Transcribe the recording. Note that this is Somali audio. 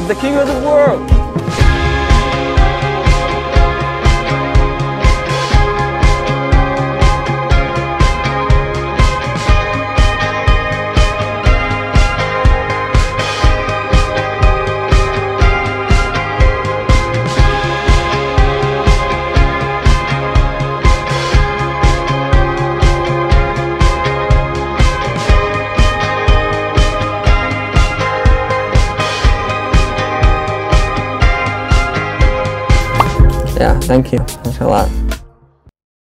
I'm the king of the world. Yeah, thank you. Thanks a lot.